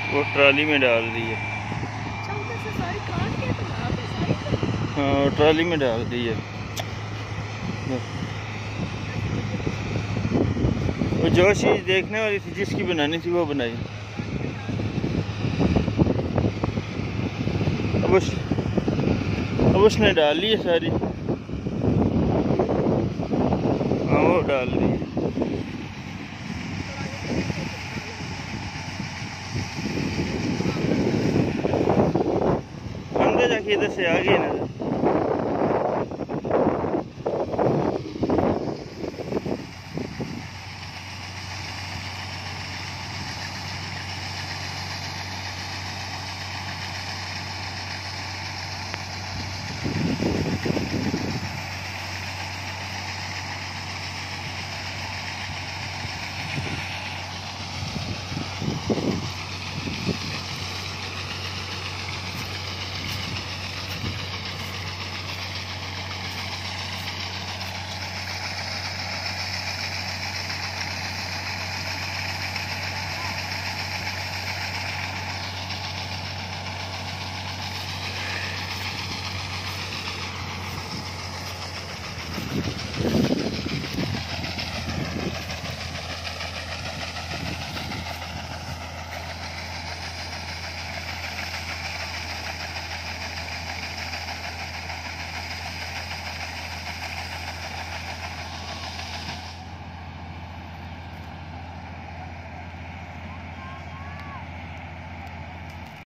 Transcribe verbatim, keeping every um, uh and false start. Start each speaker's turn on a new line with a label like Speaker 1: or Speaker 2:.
Speaker 1: وہ ٹرالی میں ڈال دی ہے. ہاں ٹرالی میں ڈال دی ہے. وہ جو چیز دیکھنے والی تھی جس کی بنانی تھی وہ بنائی. اب اس اب اس نے ڈال لی ہے ساری. ہاں وہ ڈال دی ہے. اندر جا کے ادھر سے آ گئی نا.